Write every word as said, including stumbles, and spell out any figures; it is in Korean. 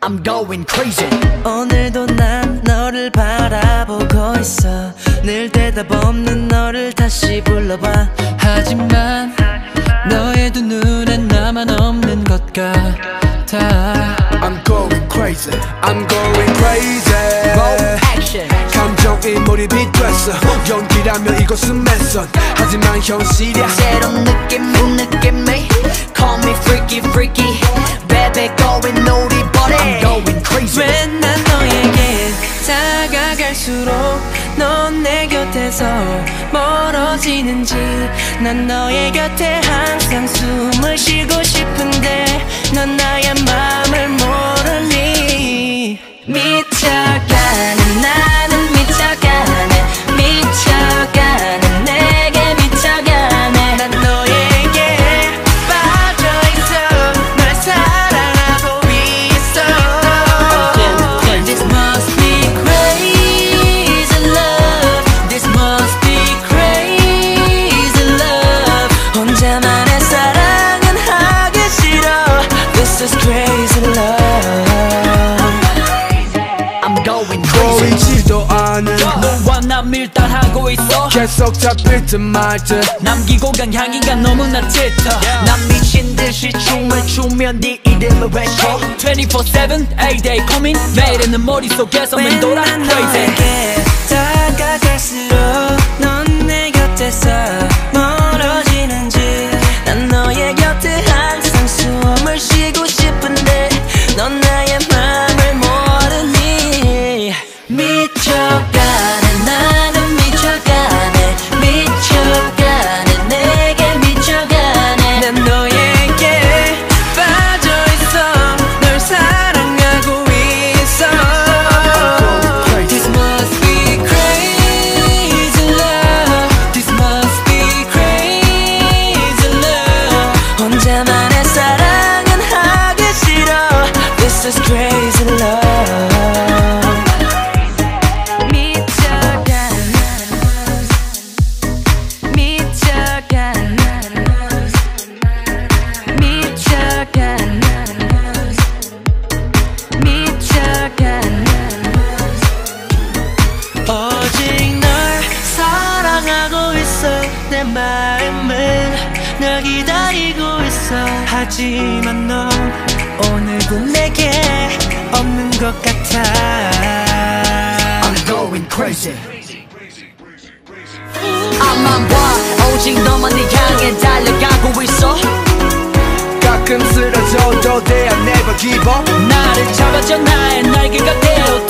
I'm going crazy. 오늘도 난 너를 바라보고 있어. 늘 대답 없는 너를 다시 불러봐. 하지만 너의 두 눈엔 나만 없는 것 같아. I'm going crazy, I'm going crazy. Roll action. 감정이 몰입이 됐어. 연기라면 이것은 맨선. 하지만 현실이야. 새로운 느낌이 느낌이 Call me freaky freaky Baby going naughty but I'm going crazy. 왜 난 너에게 다가갈수록 넌 내 곁에서 멀어지는지. 난 너의 곁에 항상 숨을 쉬고 싶은데 넌 나의 맘을 모르니. 미쳐가는 나는 미쳐가네. 미쳐가는 내게 미쳐가네. 난 너에게 빠져있어. 널 사랑하고 있어. This must be crazy love. This must be crazy love. 혼자만의 사랑은 하기 싫어. This is crazy love. I'm going crazy. 보이지도 않은 너와 나 밀당하고 있어. 계속 잡힐 듯 말 듯 남기고 간 향기가 너무나 짙어. 난 미친 듯이 춤을 추며 네 이름을 외쳐. twenty-four seven, every day coming. 매일은 내 머릿속에서 맴돌아 난 crazy. 너에게 다가갈수록 넌 내 곁에서 멀어지는지. 난 너의 곁에 항상 숨을 쉬고 싶은데 넌 나의 맘을 모르니. 미쳐가네 나는 미쳐가네. 미쳐가네 내게 미쳐가네. 난 너에게 빠져있어. 널 사랑하고 있어. This must be crazy love. This must be crazy love. 혼자만의 사랑은 하기 싫어. This is crazy love. 오직 널 사랑하고 있어. 내 마음은 널 기다리고 있어. 하지만 넌 오늘도 내게 없는 것 같아. I'm going crazy. 앞만 봐 오직 너만을 향해 달려가고 있어. 가끔 쓰러져도 they I never give up. 나를 잡아줘 나의 날개가 되어